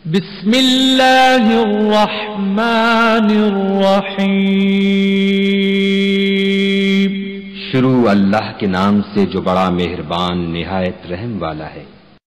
बिस्मिल्लाहिर्रहमानिर्रहीम। शुरू अल्लाह के नाम से जो बड़ा मेहरबान निहायत रहम वाला है।